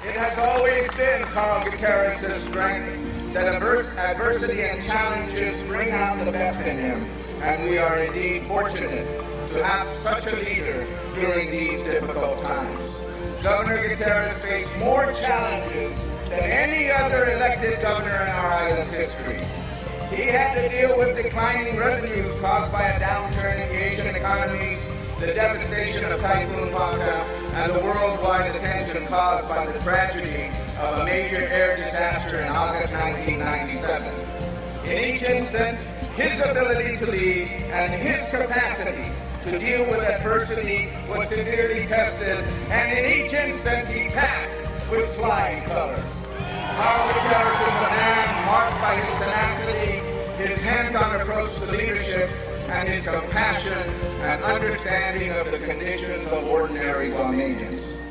It has always been Carl Gutierrez's strength that adversity and challenges bring out the best in him, and we are indeed fortunate to have such a leader during these difficult times. Governor Gutierrez faced more challenges than any other elected governor in our island's history. He had to deal with declining revenues caused by a downturn in the Asian economies, the devastation of Typhoon Baka, and the worldwide attention caused by the tragedy of a major air disaster in August 1997. In each instance, his ability to lead and his capacity to deal with adversity was severely tested, and in each instance he passed with flying colors. Carl Gutierrez is a man marked by his tenacity, his hands-on approach to leadership, and his compassion and understanding of the conditions of ordinary Guamanians.